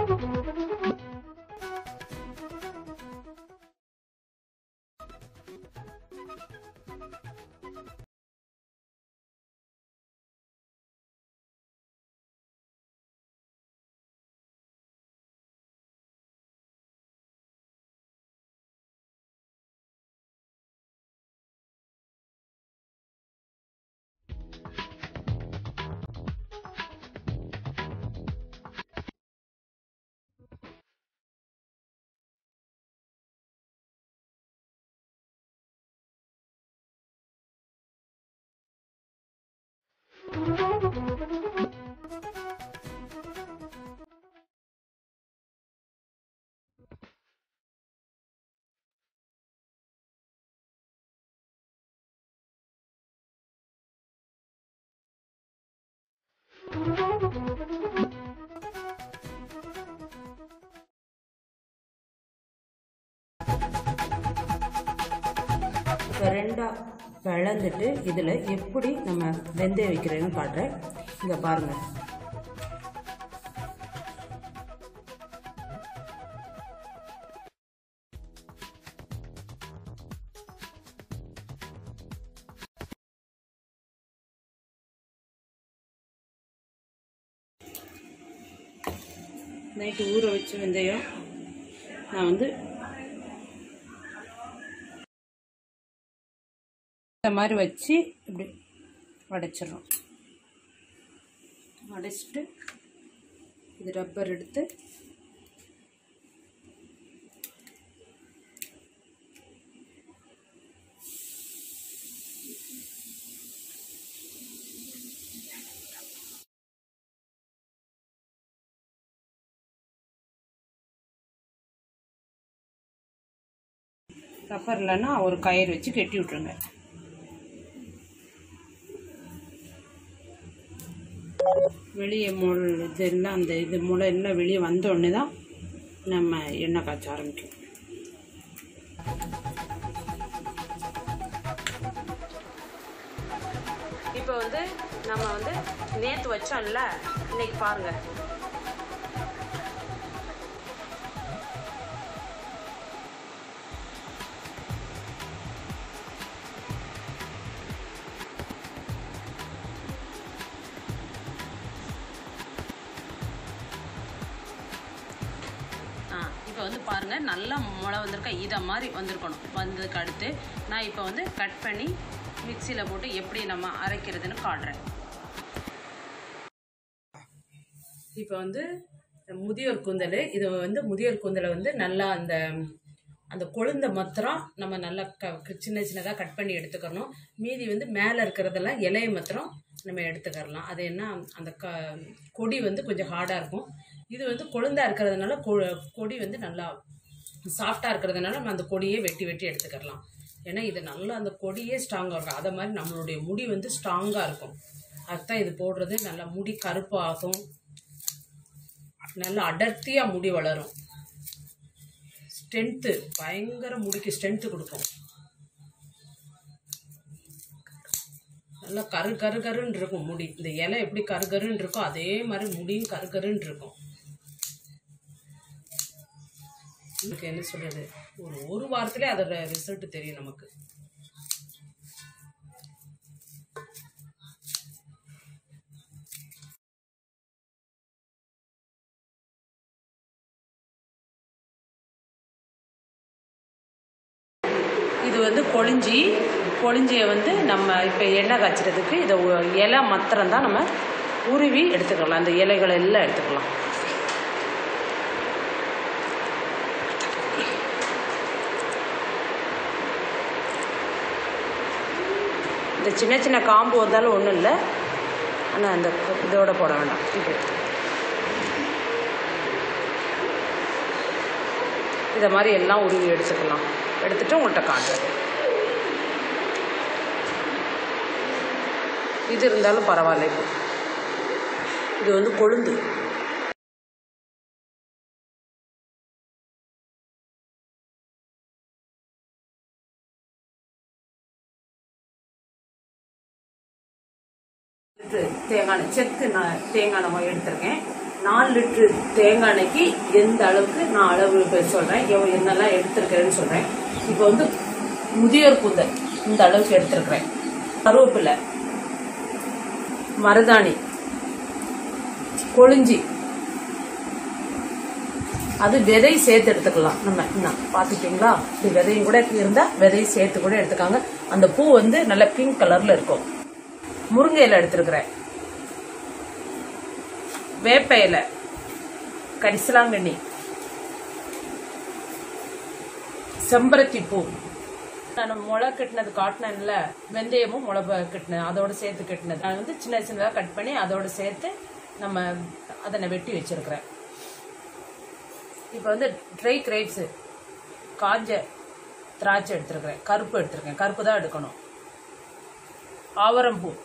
ரெண்டா பிளந்துட்டு இதில் எப்படி நம்ம வெந்தயம் வைக்கிறேன்னு காட்டுறேன். இங்கே பாருங்கள். நைட்டு ஊற வச்ச வெந்தயம் நான் வந்து இந்த மாதிரி வச்சு இப்படி உடைச்சிடறோம். உடைச்சிட்டு இது ரப்பர் எடுத்து ரப்பர் இல்லைன்னா ஒரு கயிறு வச்சு கட்டி விட்ருங்க. வெளியே இதெல்லாம் அந்த இது முளை எல்லாம் வெளியே வந்த உடனே தான் நம்ம எண்ணெய் காய்ச்ச ஆரம்பிக்கும். இப்போ வந்து நம்ம வந்து நேற்று வச்சோம்ல, இன்னைக்கு பாருங்கள். இப்போ வந்து பாருங்கள், நல்லா முளை வந்திருக்கா, இதை மாதிரி வந்திருக்கணும். வந்ததுக்கு அடுத்து நான் இப்போ வந்து கட் பண்ணி மிக்சியில் போட்டு எப்படி நம்ம அரைக்கிறதுன்னு காட்டுறேன். இப்போ வந்து முதியோர் கூந்தல், இது வந்து முதியோர் கூந்தலை வந்து நல்லா அந்த அந்த கொழுந்த மாத்திரம் நம்ம நல்லா சின்ன சின்னதாக கட் பண்ணி எடுத்துக்கணும். மீதி வந்து மேலே இருக்கிறதெல்லாம் இலையை மாத்திரம் நம்ம எடுத்துக்கிறலாம். அது என்ன, அந்த கொடி வந்து கொஞ்சம் ஹார்டாக இருக்கும். இது வந்து கொழுந்தாக இருக்கிறதுனால கொடி வந்து நல்லா சாஃப்டாக இருக்கிறதுனால நம்ம அந்த கொடியே வெட்டி வெட்டி எடுத்துக்கிறலாம். ஏன்னா இது நல்லா அந்த கொடியே ஸ்ட்ராங்காக இருக்கும். அதை மாதிரி நம்மளுடைய முடி வந்து ஸ்ட்ராங்காக இருக்கும். அதுதான் இது போடுறது. நல்லா முடி கருப்பாகும், நல்லா அடர்த்தியாக முடி வளரும். ஸ்ட்ரென்த்து பயங்கர முடிக்கு ஸ்ட்ரென்த்து கொடுக்கும். நல்லா கருன்னு இருக்கும் முடி. இந்த இலை எப்படி கருன்னு இருக்கோ அதே மாதிரி முடியும் கருன்னு இருக்கும். நமக்கு என்ன சொல்றது, ஒரு வாரத்திலே அதோட ரிசல்ட் தெரியும் நமக்கு. இது வந்து கொழிஞ்சியை வந்து நம்ம இப்போ எண்ணெய் காய்ச்சறதுக்கு இதை இலை மாத்திரம் தான் நம்ம உருவி எடுத்துக்கலாம். அந்த இலைகளை எல்லாம் எடுத்துக்கலாம். இந்த சின்ன சின்ன காம்பு வந்தாலும் ஒன்றும் இல்லை, ஆனால் அந்த இதோட போட வேண்டாம். இது இதை மாதிரி எல்லாம் உருவி எடுத்துக்கலாம். எடுத்துகிட்டு உங்கள்கிட்ட காட்டுறேன். இது இருந்தாலும் பரவாயில்ல. இப்போ இது வந்து கொழுந்து. தேங்காய் செக்கு நான் தேங்காய் நம்ம எடுத்துருக்கேன். 4 லிட்டர் தேங்காய் எண்ணெய்க்கு எந்த அளவுக்கு நான் அளவு சொல்றேன், என்னெல்லாம் எடுத்திருக்கிறேன்னு சொல்றேன். இப்போ வந்து முதியோர் கூந்தல் இந்த அளவுக்கு எடுத்திருக்கிறேன். கருவேப்பிலை, மருதாணி, கொழிஞ்சி, அது விதை சேர்த்து எடுத்துக்கலாம். நம்ம என்ன பாத்துட்டீங்களா, இது விதையும் கூட இருந்தா விதையை சேர்த்து கூட எடுத்துக்காங்க. அந்த பூ வந்து நல்ல பிங்க் கலர்ல இருக்கும். முருங்கை இலை எடுத்திருக்கிறேன், வேப்ப இலை, கரிசலாங்கண்ணி, செம்பருத்தி பூ, நான் முளை கட்டினது காட்டினேன்ல, வெந்தயமும் முளை கட்டினது அதோட சேர்த்து கட்டினது நான் வந்து சின்ன சின்னதாக கட் பண்ணி அதோட சேர்த்து நம்ம அதை வெட்டி வச்சிருக்கிறேன். இப்போ வந்து ட்ரை கிரேப்ஸ், காஞ்ச திராட்சை எடுத்துருக்கிறேன், கருப்பு எடுத்துருக்கேன், கருப்பு தான் எடுக்கணும். ஆவரம்பூ,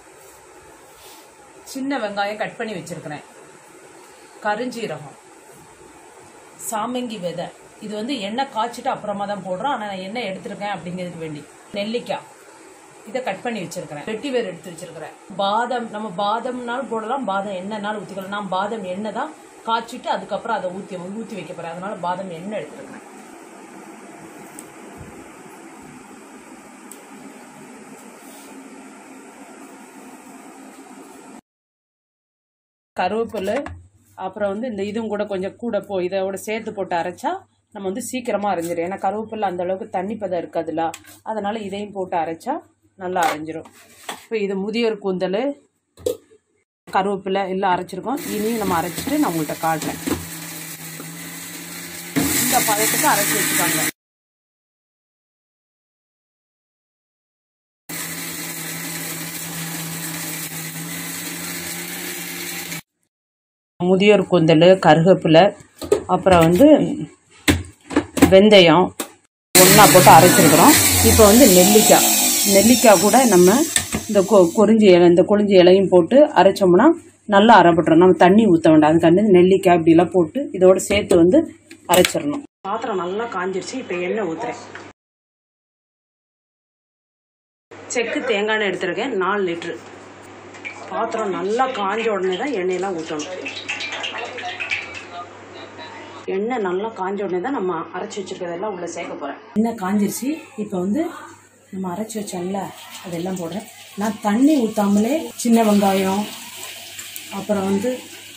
சின்ன வெங்காயம் கட் பண்ணி வச்சிருக்கிறேன், கருஞ்சீரகம், சாமங்கி விதை. இது வந்து எண்ணெய் காய்ச்சிட்டு அப்புறமா தான் போடுறோம், ஆனால் நான் எண்ணெய் எடுத்திருக்கேன் அப்படிங்கிறதுக்கு வேண்டி. நெல்லிக்காய் இதை கட் பண்ணி வச்சிருக்கிறேன். வெட்டி வேறு எடுத்து வச்சிருக்கிறேன். பாதம், நம்ம பாதம்னாலும் போடலாம், பாதம் எண்ணெய்னாலும் ஊற்றிக்கலாம். நான் பாதம் எண்ணெய் தான் காய்ச்சிட்டு அதுக்கப்புறம் அதை ஊற்றி வைக்க போறேன், அதனால பாதம் எண்ணெய் எடுத்துருக்கிறேன். கருவேப்பிலை, அப்புறம் வந்து இந்த இதுவும் கூட கொஞ்சம் கூட இதோட சேர்த்து போட்டு அரைச்சா நம்ம வந்து சீக்கிரமா அரைஞ்சிடும். ஏன்னா கருவேப்பிலை அந்த அளவுக்கு தண்ணி பதம் இருக்காதுல்ல, அதனால இதையும் போட்டு அரைச்சா நல்லா அரைஞ்சிரும். இப்போ இது முதியோர் கூந்தல், கருவேப்பிலை எல்லாம் அரைச்சிருக்கோம். இனியும் நம்ம அரைச்சிட்டு நான் உங்கள்கிட்ட காட்டுறேன். இந்த பதத்துக்கு அரைச்சி வச்சுக்காங்க. முதியோர் கூந்தல், கருவேப்பிலை, அப்புறம் வந்து வெந்தயம் ஒன்றா போட்டு அரைச்சிருக்கிறோம். இப்போ வந்து நெல்லிக்காய் கூட நம்ம இந்த கொழிஞ்சி இலையும் போட்டு அரைச்சோம்னா நல்லா அரைப்பட்டுரும். நம்ம தண்ணி ஊற்ற வேண்டாம், அது தண்ணி நெல்லிக்காய் இப்படிலாம் போட்டு இதோட சேர்த்து வந்து அரைச்சிடணும். பாத்திரம் நல்லா காஞ்சிருச்சு. இப்போ எண்ணெய் ஊற்றுறேன். செக்கு தேங்காய் எண்ணெய் எடுத்துருக்கேன், 4 லிட்டரு. பாத்திரம் நல்லா காஞ்ச உடனே தான் எண்ணெயெல்லாம் ஊற்றணும். எண்ணெய் நல்லா காஞ்ச உடனே தான் நம்ம அரைச்சி வச்சிருக்கிறதெல்லாம் உள்ள சேர்க்க போறேன். எண்ணெய் காஞ்சிருச்சு. இப்போ வந்து நம்ம அரைச்சி வச்சோம்ல அதெல்லாம் போடுறேன். நான் தண்ணி ஊற்றாமலே சின்ன வெங்காயம், அப்புறம் வந்து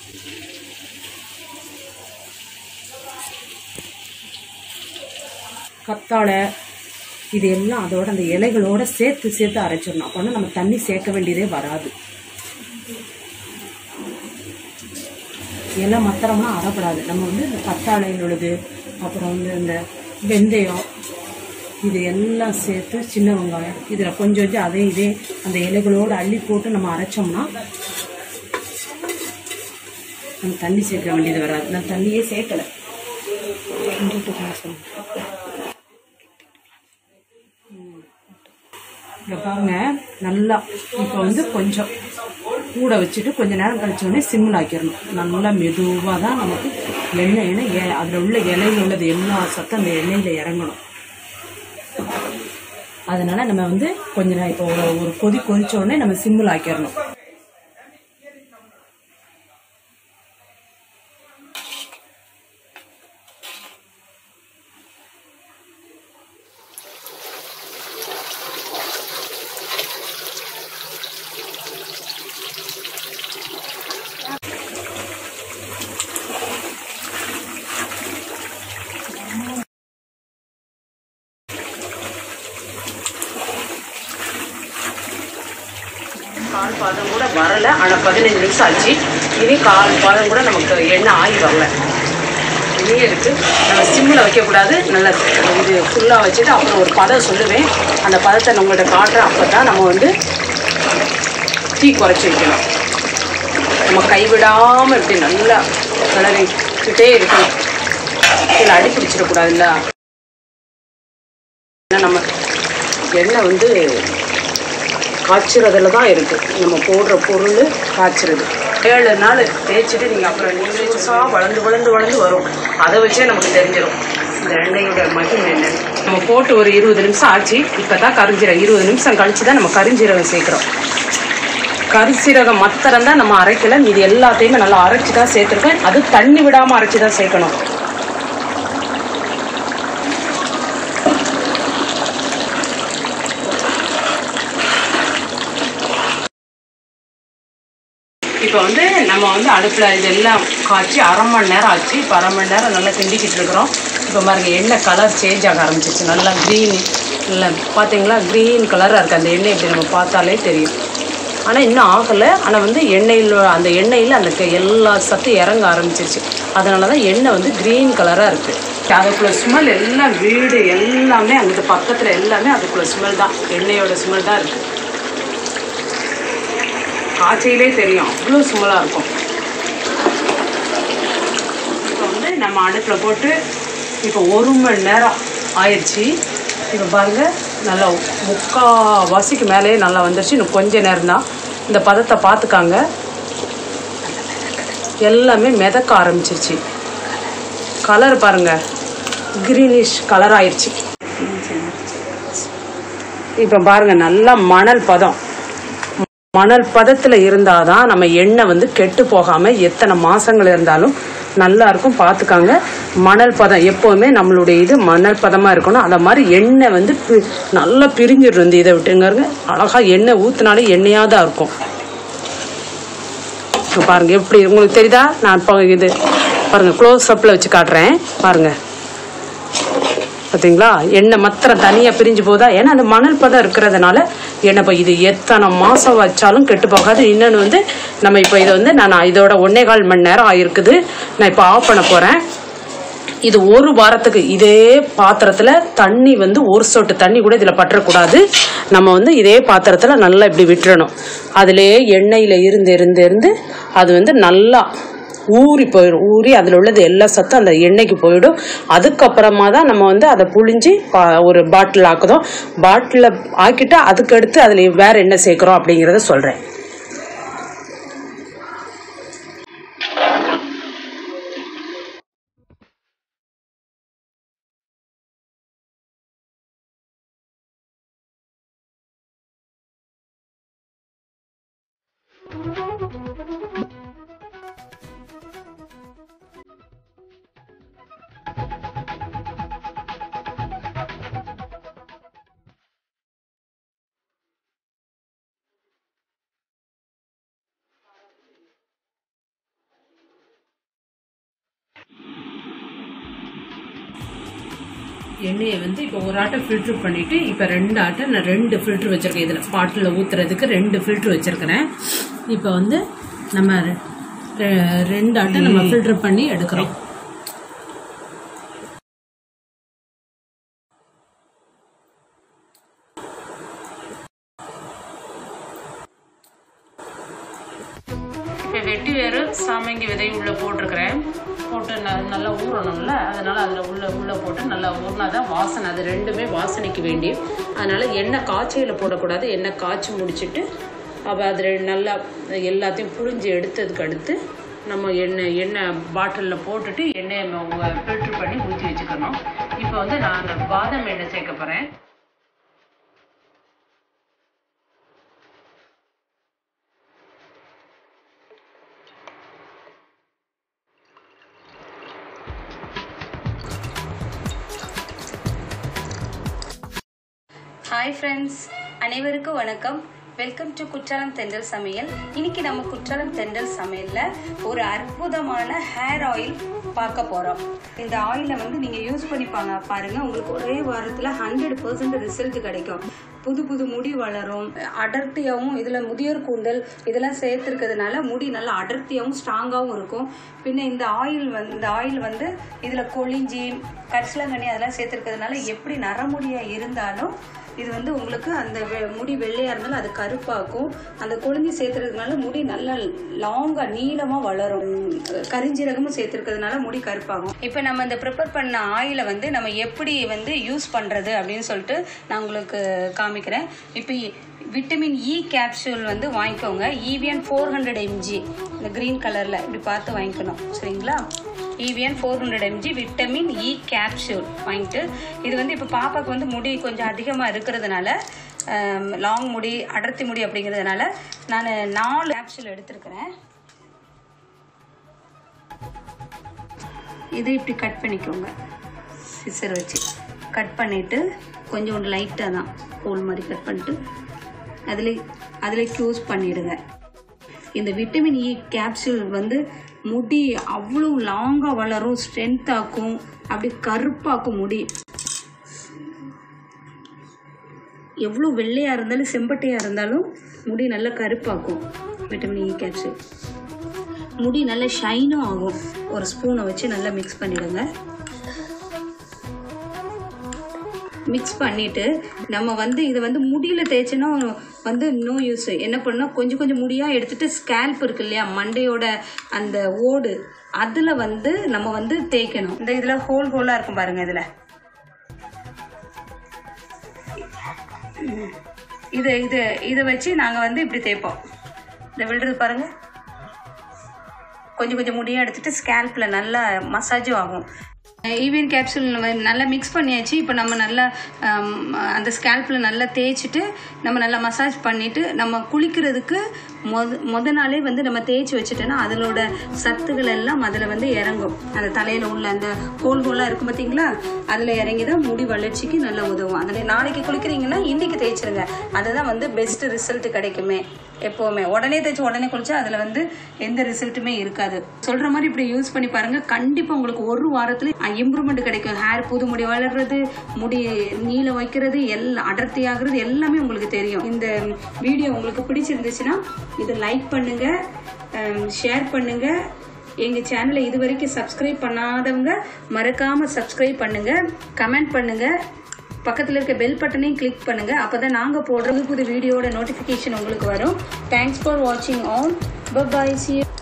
கத்தாழை, இது எல்லாம் அதோட அந்த இலைகளோட சேர்த்து அரைச்சிடணும். அப்போனா நம்ம தண்ணி சேர்க்க வேண்டியதே வராது. இலை மாத்திரமா அரைப்படாது. நம்ம வந்து இந்த கத்தாழையில் உள்ளது, அப்புறம் வந்து இந்த வெந்தயம், இது எல்லாம் சேர்த்து சின்ன வெங்காயம் இதில் கொஞ்சம் இதே அந்த இலைகளோடு அள்ளி போட்டு நம்ம அரைச்சோம்னா நம்ம தண்ணி சேர்க்க வேண்டியது வராது. நான் தண்ணியே சேர்க்கலை. இங்கே பாருங்க நல்லா. இப்போ வந்து கொஞ்சம் கூட வச்சுட்டு கொஞ்ச நேரம் கழிச்சோடனே சிம்மில் ஆக்கிடணும். நல்லா மெதுவாக தான் நமக்கு எண்ணெய் அதில் உள்ள இலையில் உள்ளது எல்லா சத்தம் அந்த எண்ணெயில் இறங்கணும். அதனால நம்ம வந்து கொஞ்ச நேரம் இப்போ ஒரு கொதிச்ச உடனே நம்ம சிம்மில் ஆக்கிடணும். கால் பாதம் கூட வரல, ஆனால் 15 நிமிஷம் ஆச்சு. இனி கால் பாதம் கூட நமக்கு எண்ணெய் ஆகி வரல. இனியே இருக்கு. நம்ம சிம்மில் வைக்கக்கூடாது, நல்லா இது ஃபுல்லாக வச்சுட்டு அப்புறம் ஒரு பதம் சொல்லுவேன். அந்த பதத்தை நான் உங்கள்கிட்ட காட்டுறேன். அப்போ தான் நம்ம வந்து தீ குறைச்சி வைக்கணும். நம்ம கைவிடாமல் இப்படி நல்லா கிளறிக்கிட்டே இருக்கணும். இதில் அடி பிடிச்சிடக்கூடாதுல்ல. நம்ம எண்ணெய் வந்து காய்ச்சறதுல தான் இருக்குது. நம்ம போடுற பொருள் காய்ச்சறது. 7 நாள் தேய்ச்சிட்டு நீங்கள் அப்புறம் நிமிஷம் வளர்ந்து வரும். அதை வச்சே நமக்கு தெரிஞ்சிடும் இந்த எண்ணெயோட மகிமை என்ன. நம்ம போட்டு ஒரு 20 நிமிஷம் ஆச்சு. இப்போ தான் கரிஞ்சீரகம் 20 நிமிஷம் கழிச்சு தான் நம்ம கரிஞ்சீரகம் சேர்க்குறோம். கரிசீரகம் மாத்திரம் தான் நம்ம அரைக்கல, மீதி எல்லாத்தையுமே நல்லா அரைச்சி தான் சேர்த்துருக்கேன். அது தண்ணி விடாமல் அரைச்சி தான் சேர்க்கணும். இப்போ வந்து நம்ம வந்து அடுப்பில் இதெல்லாம் காய்ச்சி அரை மணி நேரம் ஆச்சு. இப்போ அரை மணி நேரம் நல்லா கிண்டிக்கிட்டு இருக்கிறோம். இப்போ பாருங்க எண்ணெய் கலர் சேஞ்ச் ஆக ஆரம்பிச்சிச்சு. நல்லா க்ரீன், இல்லை பார்த்தீங்களா, க்ரீன் கலராக இருக்குது அந்த எண்ணெய். இப்படி நம்ம பார்த்தாலே தெரியும். ஆனால் இன்னும் ஆகலை. ஆனால் வந்து அந்த எண்ணெயில் அந்த எல்லா சத்து இறங்க ஆரம்பிச்சிருச்சு. அதனால தான் எண்ணெய் வந்து க்ரீன் கலராக இருக்குது. அதுக்குள்ள ஸ்மெல் எல்லாம் வீடு எல்லாமே அங்கே பக்கத்தில் எல்லாமே அதுக்குள்ள ஸ்மெல் தான், எண்ணெயோட ஸ்மெல் தான் இருக்குது. காய்ச்சையிலே தெரியும், அவ்வளோ ஸ்மெல்லாக இருக்கும். இப்போ வந்து நம்ம அடுப்பில் போட்டு இப்போ 1 மணி நேரம் ஆயிடுச்சு. இப்போ பாருங்கள் நல்லா 3/4 மேலேயே நல்லா வந்துடுச்சு. இன்னும் கொஞ்சம் நேரம் தான். இந்த பதத்தை பார்த்துக்காங்க. எல்லாமே மிதக்க ஆரம்பிச்சிருச்சு. கலர் பாருங்கள், க்ரீனிஷ் கலர் ஆயிடுச்சு. இப்போ பாருங்கள் நல்லா மணல் பதம். மணல் பதத்தில் இருந்தால் தான் நம்ம எண்ணெய் வந்து கெட்டு போகாமல் எத்தனை மாதங்கள் இருந்தாலும் நல்லா இருக்கும். பார்த்துக்காங்க, மணல் பதம் எப்போவுமே நம்மளுடைய இது மணல் பதமாக இருக்கணும். அந்த மாதிரி எண்ணெய் வந்து நல்லா பிரிஞ்சிடும். இதை விட்டுங்கிறங்க அழகாக எண்ணெய் ஊற்றினாலே எண்ணெயாக தான் இருக்கும். பாருங்கள் எப்படி உங்களுக்கு தெரியுதா? நான் இப்போ இது பாருங்கள் க்ளோஸ் அப்பில் வச்சு காட்டுறேன். பாருங்கள் பார்த்தீங்களா, எண்ணெய் மாத்திரம் தனியாக பிரிஞ்சு போதா? ஏன்னா அந்த மணல் பதம் இருக்கிறதுனால எண்ணெய் இப்போ இது எத்தனை மாதம் வச்சாலும் கெட்டு போகாது. இன்னொன்று வந்து நம்ம இப்போ இதை வந்து நான் இதோட 1.25 மணி நேரம் ஆகிருக்குது. நான் இப்போ ஆஃப் பண்ண போகிறேன். இது 1 வாரத்துக்கு இதே பாத்திரத்தில் தண்ணி வந்து 1 சொட்டு தண்ணி கூட இதில் பற்றக்கூடாது. நம்ம வந்து இதே பாத்திரத்தில் நல்லா இப்படி விட்டுறணும். அதிலே எண்ணெயில் இருந்து அது வந்து நல்லா ஊறி போயிடும். ஊறி அதில் உள்ளது எல்லா சத்தும் அந்த எண்ணெய்க்கு போயிடும். அதுக்கப்புறமா தான் நம்ம வந்து அதை புழிஞ்சு ஒரு பாட்டில் ஆக்குதோம். பாட்டிலில் ஆக்கிட்டு அதுக்கடுத்து அதில் வேறு என்ன சேர்க்குறோம் அப்படிங்கிறத சொல்கிறேன். எண்ணெயை வந்து இப்போ ஒரு ஆட்டை ஃபில்ட்ரு பண்ணிவிட்டு இப்போ 2 ஆட்டை நான் 2 ஃபில்ட்ரு வச்சுருக்கேன். இதில் பாட்டிலில் ஊற்றுறதுக்கு 2 ஃபில்ட்ரு வச்சுருக்கிறேன். இப்போ வந்து நம்ம 2 ஆட்டை நம்ம ஃபில்ட்ரு பண்ணி எடுக்கிறோம். இப்போ வெட்டி வேறு சாமங்கி விதை உள்ளே போட்டிருக்கிறேன். போட்டு நல்லா ஊறணும்ல, அதனால் அதில் உள்ளே போட்டு நல்லா ஊறினா தான் வாசனை. அது ரெண்டுமே வாசனைக்கு வேண்டி. அதனால் எண்ணெய் காய்ச்சையில் போடக்கூடாது. எண்ணெய் காய்ச்சி முடிச்சுட்டு அப்போ அது நல்லா எல்லாத்தையும் புழிஞ்சு எடுத்ததுக்கு அடுத்து நம்ம எண்ணெய் பாட்டிலில் போட்டுட்டு எண்ணெயை ஃபில்ட்ரு பண்ணி ஊற்றி வச்சுக்கணும். இப்போ வந்து நான் பாதாம் எண்ணெய் சேர்க்க போகிறேன். ஹாய் ஃப்ரெண்ட்ஸ், அனைவருக்கும் வணக்கம். வெல்கம் டு குற்றாலம் தென்றல் சமையல். இன்னைக்கு நம்ம குற்றாலம் தென்றல் சமையலில் ஒரு அற்புதமான ஹேர் ஆயில் பார்க்க போகிறோம். இந்த ஆயிலை வந்து நீங்கள் யூஸ் பண்ணி பாருங்கள். உங்களுக்கு ஒரே வாரத்தில் 100% ரிசல்ட் கிடைக்கும். புது முடி வளரும், அடர்த்தியாகவும். இதில் முதியோர் கூந்தல் இதெல்லாம் சேர்த்துருக்கிறதுனால முடி நல்லா அடர்த்தியாகவும் ஸ்ட்ராங்காகவும் இருக்கும். பின்ன இந்த ஆயில் வந்து இதில் கொளிஞ்சி கரிசலாங்கண்ணி அதெல்லாம் சேர்த்துருக்கிறதுனால எப்படி நரமுடியாக இருந்தாலும் இது வந்து உங்களுக்கு அந்த முடி வெள்ளையாக இருந்தாலும் அது கருப்பாக்கும். அந்த கொழுஞ்சி சேர்த்துறதுனால முடி நல்லா லாங்காக நீளமாக வளரும். கரிஞ்சீரகமும் சேர்த்துருக்கிறதுனால முடி கருப்பாகும். இப்போ நம்ம இந்த ப்ரிப்பேர் பண்ண ஆயிலை வந்து நம்ம எப்படி வந்து யூஸ் பண்ணுறது அப்படின்னு சொல்லிட்டு நான் உங்களுக்கு காமிக்கிறேன். இப்போ விட்டமின் இ கேப்சூல் வந்து வாங்கிக்கோங்க. EVN 400 mg இந்த க்ரீன் கலரில் இப்படி பார்த்து வாங்கிக்கணும், சரிங்களா? EVN 400 mg vitamin E capsule point. இது வந்து இப்போ பாப்பாவுக்கு வந்து முடி கொஞ்சம் அதிகமாக இருக்கிறதுனால, லாங் முடி, அடர்த்தி முடி அப்படிங்கிறதுனால நான் 4 கேப்சூல் எடுத்துருக்கிறேன். இதை இப்படி கட் பண்ணிக்கோங்க, சிசர் வச்சு கட் பண்ணிவிட்டு கொஞ்சோண்டு லைட்டாக தான் ஹோல் மாதிரி கட் பண்ணிட்டு அதில் யூஸ் பண்ணிவிடுங்க. இந்த விட்டமின் E கேப்சூல் வந்து முடி அவ்வளோ லாங்காக வளரும், ஸ்ட்ரென்த் ஆக்கும், அப்படி கருப்பாக்கும் முடி. எவ்வளோ வெள்ளையாக இருந்தாலும் செம்பட்டையாக இருந்தாலும் முடி நல்லா கருப்பாக்கும் விட்டமின் E கேப்சூல். முடி நல்லா ஷைனும் ஆகும். ஒரு ஸ்பூனை வச்சு நல்லா மிக்ஸ் பண்ணிடுங்க. மிக்ஸ் பண்ணிவிட்டு நம்ம வந்து இதை வந்து முடியில் தேய்ச்சினா வந்து நோ யூஸ். என்ன பண்ணால் கொஞ்சம் கொஞ்சம் முடியாக எடுத்துகிட்டு ஸ்கேல்ப் இருக்கு இல்லையா, மண்டையோட அந்த ஓடு, அதில் வந்து நம்ம வந்து தேய்க்கணும். இந்த இதில் ஹோலாக இருக்கும் பாருங்கள், இதில் இதை வச்சு நாங்கள் வந்து இப்படி தேய்ப்போம். இதை விழுறது பாருங்கள், கொஞ்சம் கொஞ்சம் முடியாக எடுத்துகிட்டு ஸ்கேல்பில் நல்லா மசாஜும் ஆகும். EVN கேப்சூல் நல்லா மிக்ஸ் பண்ணியாச்சு. இப்போ நம்ம நல்லா அந்த ஸ்கேல்பில் நல்லா தேய்ச்சிட்டு நம்ம நல்லா மசாஜ் பண்ணிவிட்டு நம்ம குளிக்கிறதுக்கு மொத நாளே வந்து நம்ம தேய்ச்சி வச்சுட்டோன்னா அதனோட சத்துக்கள் எல்லாம் அதில் வந்து இறங்கும். அந்த தலையில் உள்ள அந்த ஹோலாக இருக்கும் பார்த்தீங்களா, அதில் இறங்கி தான் முடி வளர்ச்சிக்கு நல்லா உதவும். அதில் நாளைக்கு குளிக்கிறீங்கன்னா இன்றைக்கி தேய்ச்சிருங்க, அதுதான் வந்து பெஸ்ட் ரிசல்ட் கிடைக்குமே. எப்போவுமே உடனே தேய்ச்சி உடனே குளிச்சா அதில் வந்து எந்த ரிசல்ட்டுமே இருக்காது. சொல்கிற மாதிரி இப்படி யூஸ் பண்ணி பாருங்கள், கண்டிப்பாக உங்களுக்கு ஒரு வாரத்தில் இம்ப்ரூவ்மெண்ட் கிடைக்கும். ஹேர் புது முடி வளர்றது, முடி நீள வைக்கிறது, எல்லாம் அடர்த்தி ஆகுறது எல்லாமே உங்களுக்கு தெரியும். இந்த வீடியோ உங்களுக்கு பிடிச்சிருந்துச்சுன்னா இதை லைக் பண்ணுங்கள், ஷேர் பண்ணுங்கள். எங்கள் சேனலை இது வரைக்கும் சப்ஸ்கிரைப் பண்ணாதவங்க மறக்காமல் சப்ஸ்கிரைப் பண்ணுங்கள், கமெண்ட் பண்ணுங்கள், பக்கத்தில் இருக்க பெல் பட்டனையும் கிளிக் பண்ணுங்கள். அப்போ தான் நாங்கள் போடுற புது வீடியோட நோட்டிஃபிகேஷன் உங்களுக்கு வரும். தேங்க்ஸ் ஃபார் வாட்சிங் ஆல். பை. See you.